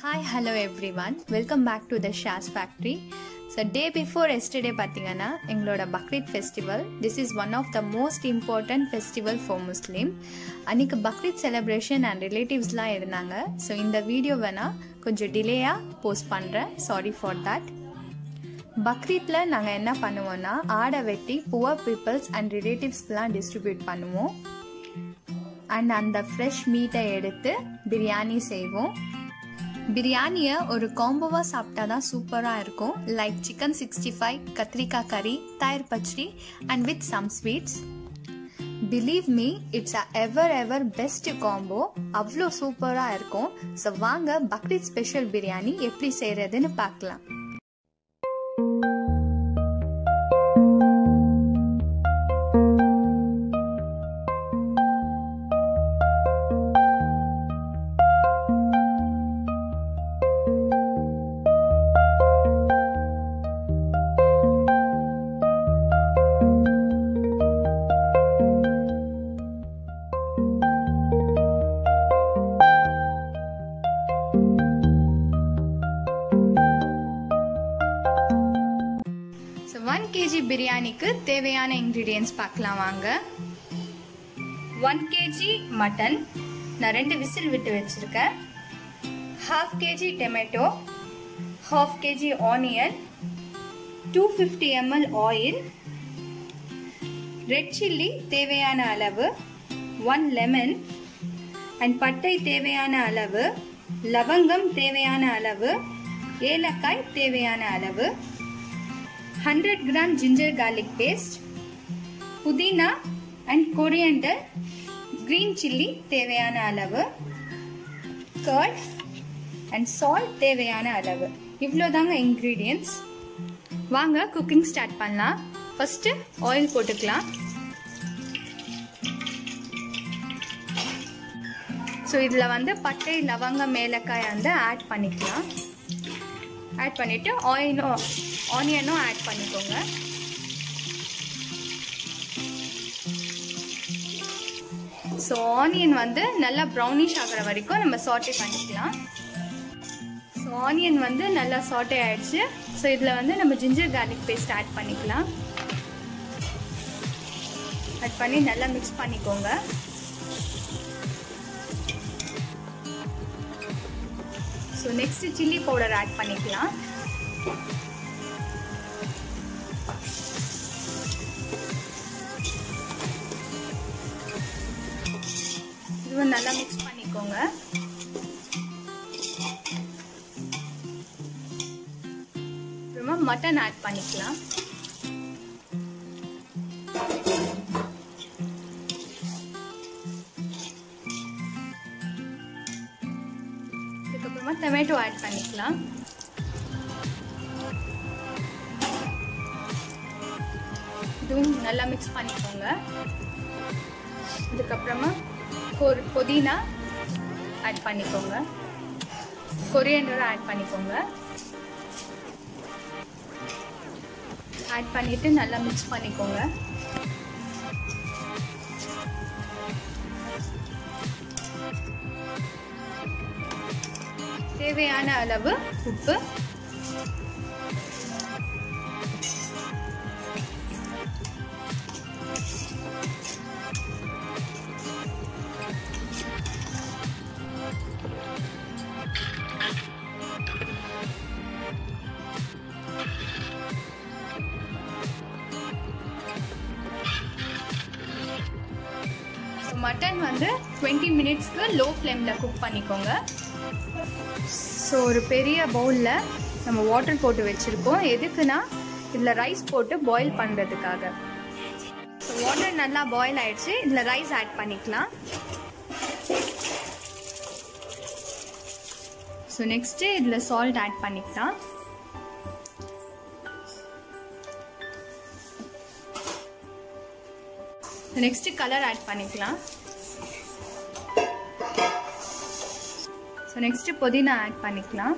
Hi, hello everyone. Welcome back to the Shaz Factory. So day before yesterday பாத்தீங்கன்னா எங்களோட Bakrid festival. This is one of the most important festival for Muslim. அன்னைக்கு Bakrid celebration and ரிலேட்டிவ்ஸ்லாம் இருந்தாங்க. So இந்த video வேணா கொஞ்சம் டிலேயாக post பண்ணுறேன். Sorry for that. பக்ரீத்தில் நாங்கள் என்ன பண்ணுவோம்னா ஆடை வெட்டி புவர் பீப்புள்ஸ் அண்ட் ரிலேட்டிவ்ஸ்க்குலாம் டிஸ்ட்ரிபியூட் பண்ணுவோம். அண்ட் அந்த ஃப்ரெஷ் மீட்டை எடுத்து பிரியாணி செய்வோம். பிரியாணியை ஒரு காம்போவாக சாப்பிட்டா தான் சூப்பராக இருக்கும். லைக் சிக்கன் 65, கத்திரிக்காய் கறி, தயிர் பச்சடி and with some sweets. Believe me, it's ever best combo. அவ்வளோ சூப்பராக இருக்கும். ஸோ வாங்க பக்ரீத் ஸ்பெஷல் பிரியாணி எப்படி செய்கிறதுன்னு பார்க்கலாம். So 1 kg பிரியாணிக்கு தேவையான இன்கிரீடியன்ஸ் பார்க்கலாம் வாங்க. 1 kg மட்டன் நான் 2 விசில் விட்டு வச்சிருக்கேன். 1/2 kg tomato, 1/2 kg onion, 250 ml oil, red chilli தேவையான அளவு, 1 லெமன் அண்ட் பட்டை தேவையான அளவு, லவங்கம் தேவையான அளவு, ஏலக்காய் தேவையான அளவு, 100 gram ginger garlic paste, புதினா and coriander, green chilli தேவையான அளவு, curd and salt தேவையான அளவு. இவ்வளோதாங்க இன்கிரீடியன்ஸ். வாங்க குக்கிங் ஸ்டார்ட் பண்ணலாம். ஃபர்ஸ்ட் ஆயில் போட்டுக்கலாம். ஸோ இதில் பட்டை லவங்கம் ஏலக்காய் ஆட் பண்ணிக்கலாம். ஆட் பண்ணிவிட்டு ஆனியனும் ஆட் பண்ணிக்கோங்க. ஸோ ஆனியன் நல்லா ப்ரௌனிஷ் ஆகிற வரைக்கும் நம்ம சாட்டே பண்ணிக்கலாம். ஸோ ஆனியன் நல்லா சாட்டே ஆயிடுச்சு. ஸோ இதில் நம்ம ஜிஞ்சர் கார்லிக் பேஸ்ட் ஆட் பண்ணிக்கலாம். ஆட் பண்ணி நல்லா மிக்ஸ் பண்ணிக்கோங்க. So next chilli powder add பண்ணிக்கலாம். இது நல்லா மிக்ஸ் பண்ணிக்கோங்க. அப்புறமா மட்டன் ஆட் பண்ணிக்கலாம். இதுக்கப்புறமா டொமேட்டோ ஆட் பண்ணிக்கலாம். இதுவும் நல்லா மிக்ஸ் பண்ணிக்கோங்க. இதுக்கப்புறமா புதினா ஆட் பண்ணிக்கோங்க. கொரியாண்டர் ஆட் பண்ணிக்கோங்க. ஆட் பண்ணிட்டு நல்லா மிக்ஸ் பண்ணிக்கோங்க. தேவையான அளவு உப்பு, மட்டன் 20 மினிட்ஸ்க்கு லோ ஃப்ளேமில் குக் பண்ணிக்கோங்க. ஸோ ஒரு பெரிய பவுலில் நம்ம வாட்டர் போட்டு வச்சுருக்கோம். எதுக்குன்னா இதில் ரைஸ் போட்டு பாயில் பண்ணுறதுக்காக. ஸோ வாட்டர் நல்லா பாயில் ஆகிடுச்சு. இதில் ரைஸ் ஆட் பண்ணிக்கலாம். ஸோ நெக்ஸ்ட்டு இதில் சால்ட் ஆட் பண்ணிக்கலாம். நெக்ஸ்ட் கலர் ஆட் பண்ணிக்கலாம். ஸோ நெக்ஸ்ட் புதினா ஆட் பண்ணிக்கலாம்.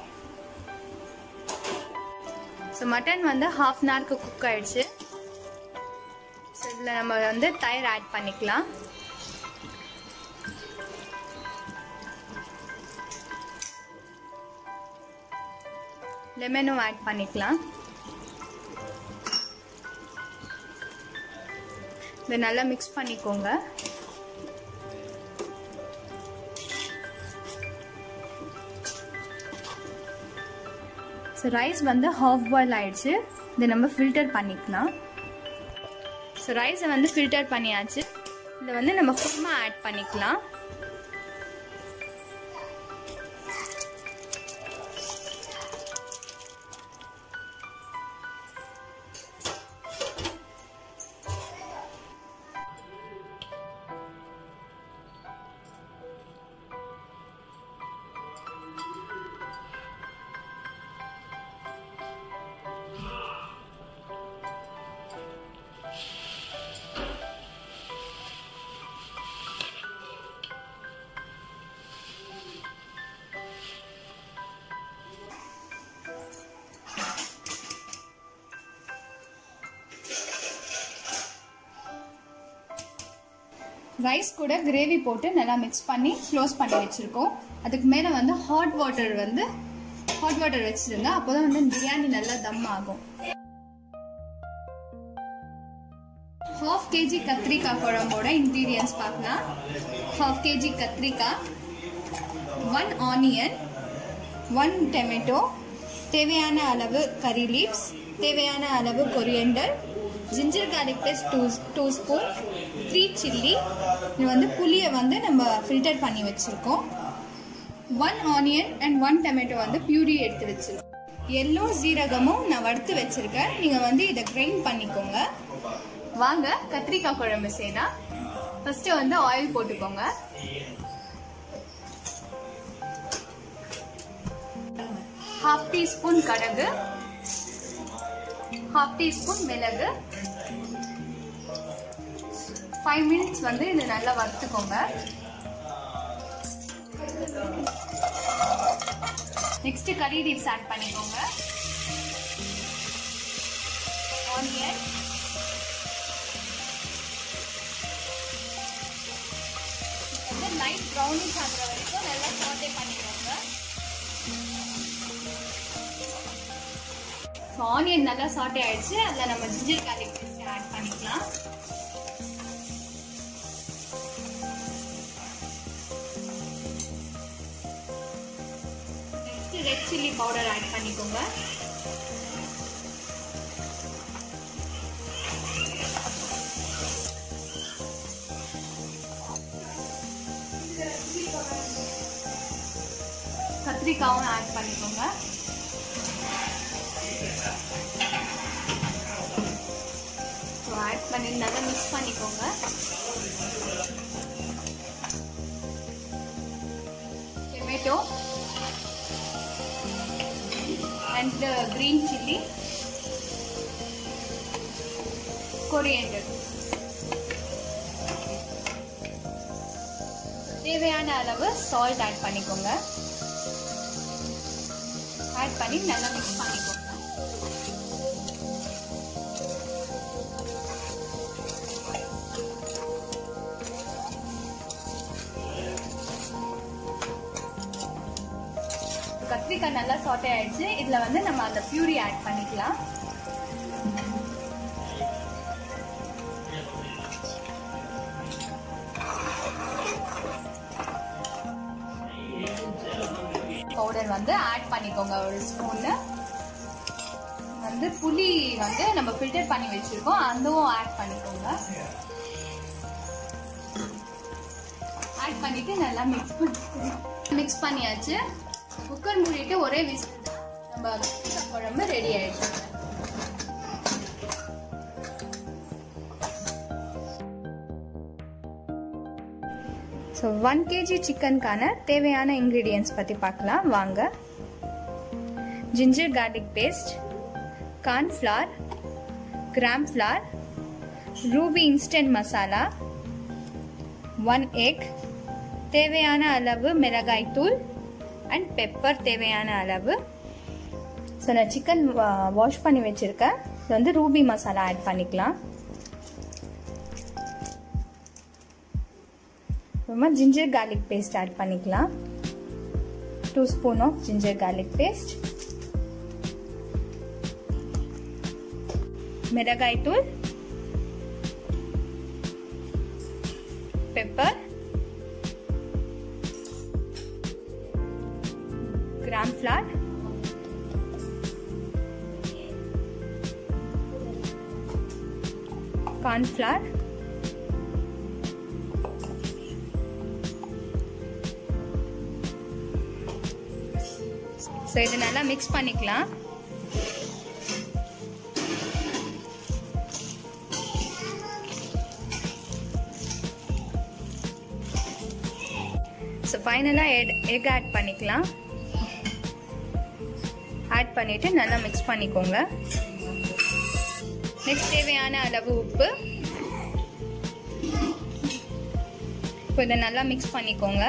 So mutton 1/2 an hour cook ஆயிடுச்சு. ஸோ இதில் நம்ம தயிர் ஆட் பண்ணிக்கலாம். லெமனும் ஆட் பண்ணிக்கலாம். இதை நல்லா மிக்ஸ் பண்ணிக்கோங்க. ஸோ ரைஸ் வந்து ஹாஃப் பாயில் ஆயிடுச்சு. இதை நம்ம ஃபில்டர் பண்ணிக்கலாம். ஸோ ரைஸை வந்து ஃபில்டர் பண்ணியாச்சு. இதை வந்து நம்ம குருமா ஆட் பண்ணிக்கலாம். ரைஸ் கூட கிரேவி போட்டு நல்லா மிக்ஸ் பண்ணி க்ளோஸ் பண்ணி வச்சுருக்கோம். அதுக்கு மேலே வந்து ஹாட் வாட்டர் வச்சுருங்க. அப்போ தான் வந்து பிரியாணி நல்லா தம் ஆகும். 1/2 kg கத்திரிக்காய் குழம்போட இன்க்ரீடியன்ஸ் பார்க்கலாம். 1/2 kg கத்திரிக்காய், 1 ஆனியன், 1 டொமேட்டோ, தேவையான அளவு கறி லீவ்ஸ், தேவையான அளவு coriander, ginger garlic paste 2 spoon, 3 chilli. இது வந்து புளியை வந்து நம்ம ஃபில்டர் பண்ணி வச்சுருக்கோம். 1 ஆனியன் அண்ட் 1 டொமேட்டோ வந்து பியூரி எடுத்து வச்சுருக்கோம். எல்லோ சீரகமும் நான் வறுத்து வச்சுருக்கேன். நீங்கள் வந்து இதை கிரைண்ட் பண்ணிக்கோங்க. வாங்க கத்திரிக்காய் குழம்பு செய்யலாம். ஃபஸ்ட்டு வந்து ஆயில் போட்டுக்கோங்க. ½ டீஸ்பூன் கடுகு, ½ டீஸ்பூன் மிளகு. 5 மினிட்ஸ் வந்து இது நல்லா வறுத்துக்கோங்க. நெக்ஸ்ட் கறி லீவ்ஸ் ஆட் பண்ணிக்கோங்க. ஆனியன், லைட் ப்ரௌனிஷ் ஆகிற வரைக்கும் நல்லா சாட்டே பண்ணிக்கோங்க. ஆனியன் நல்லா சாட்டே ஆயிடுச்சு. அதில் நம்ம ஜிஞ்சர் கார்லிக் பேஸ்ட் ஆட் பண்ணிக்கலாம். Next red chilli powder add பண்ணிக்கோங்க. கத்திரிக்காவும் ஆட் பண்ணிக்கோங்க. ஆட் பண்ணி நல்லா மிக்ஸ் பண்ணிக்கோங்க. Tomato and green chilli, coriander, தேவையான அளவு சால்ட் ஆட் பண்ணிக்கோங்க. ஆட் பண்ணி நல்லா மிக்ஸ் பண்ணிக்கோங்க. கத்திரிக்காய் நல்லா சாட்டே ஆயிடுச்சு. இதுல வந்து நம்ம அந்த பியூரி ஆட் பண்ணிக்கலாம். பவுடர் வந்து ஆட் பண்ணிக்கோங்க. 1 ஸ்பூன் வந்து புளி வந்து நம்ம ஃபில்டர் பண்ணி வச்சிருக்கோம், அதுவும் ஆட் பண்ணிக்கோங்க. ஆட் பண்ணிட்டு நல்லா மிக்ஸ் பண்ணியாச்சு. குக்கர் மூடிட்டு ஒரே விசில் நம்ம குழம்பு ரெடி ஆயிடுச்சு. ஸோ 1 kg சிக்கனுக்கான தேவையான இன்க்ரீடியன்ஸ் பற்றி பார்க்கலாம் வாங்க. Ginger garlic paste, cornflour, gram flour, Ruby instant masala, 1 egg, தேவையான அளவு மிளகாய் தூள் அண்ட் பெப்பர் தேவையான அளவு. ஸோ நான் சிக்கன் வாஷ் பண்ணி வச்சுருக்கேன். இது வந்து ரூபி மசாலா ஆட் பண்ணிக்கலாம். அப்புறமா ஜிஞ்சர் கார்லிக் பேஸ்ட் ஆட் பண்ணிக்கலாம். 2 spoon of ginger garlic paste. மிளகாய் தூள், pepper, gram flour, cornflour, so இத நல்லா மிக்ஸ் பண்ணிக்கலாம். சோ ஃபைனலா எக் ஆட் பண்ணிக்கலாம். ஆட் பண்ணிட்டு நல்லா மிக்ஸ் பண்ணிக்கோங்க. நெக்ஸ்ட் தேவையான அளவு உப்பு. இப்போ இதை நல்லா மிக்ஸ் பண்ணிக்கோங்க.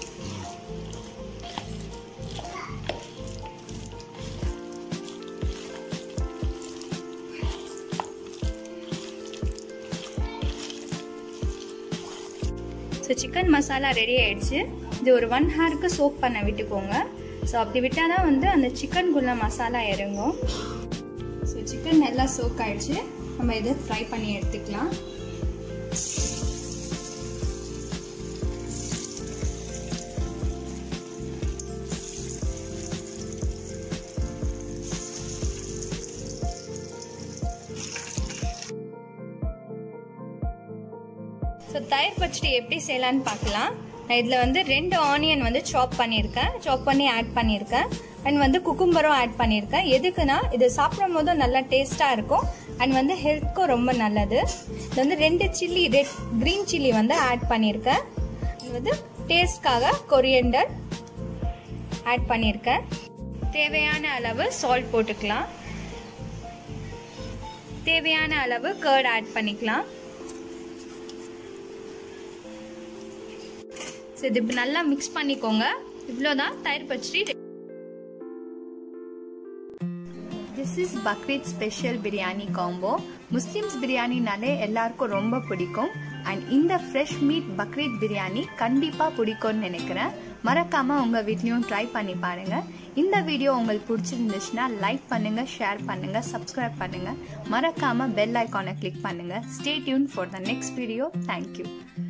ஸோ சிக்கன் மசாலா ரெடி ஆயிடுச்சு. இது ஒரு 1 ஹவருக்கு சோக் பண்ண விட்டுக்கோங்க. ஸோ அப்படி விட்டால் தான் வந்து அந்த சிக்கனுக்குள்ள மசாலா இறங்கும். ஸோ சிக்கன் நல்லா சோக் ஆயிடுச்சு. நம்ம இதை ஃப்ரை பண்ணி எடுத்துக்கலாம். ஸோ தயிர் பச்சடி எப்படி செய்யலான்னு பார்க்கலாம். நான் இதில் வந்து 2 ஆனியன் வந்து சாப் பண்ணி ஆட் பண்ணியிருக்கேன். அண்ட் வந்து குக்கும்பரும் ஆட் பண்ணியிருக்கேன். எதுக்குன்னா இது சாப்பிடும் போதும் நல்லா டேஸ்ட்டாக இருக்கும் அண்ட் வந்து ஹெல்த்துக்கும் ரொம்ப நல்லது. இது வந்து 2 சில்லி கிரீன் சில்லி வந்து ஆட் பண்ணியிருக்கேன். இது வந்து டேஸ்ட்காக கொரியண்டர் ஆட் பண்ணியிருக்கேன். தேவையான அளவு சால்ட் போட்டுக்கலாம். தேவையான அளவு கர்ட் ஆட் பண்ணிக்கலாம். இது நல்லா மிக்ஸ் பண்ணிக்கோங்க. இவ்வளோதான் தயிர் பச்சடி. This is Bakrid special biryani combo. Muslims பிரியாணினாலே எல்லாருக்கும் ரொம்ப பிடிக்கும். அண்ட் இந்த ஃப்ரெஷ் மீட் பக்ரீத் பிரியாணி கண்டிப்பா பிடிக்கும்னு நினைக்கிறேன். மறக்காம உங்க வீட்லயும் ட்ரை பண்ணி பாருங்க. இந்த வீடியோ உங்களுக்கு பிடிச்சிருந்துச்சுன்னா லைக் பண்ணுங்க, ஷேர் பண்ணுங்க, சப்ஸ்கிரைப் பண்ணுங்க. மறக்காம பெல் ஐகானை கிளிக் பண்ணுங்க. Stay tuned for the next video. Thank you.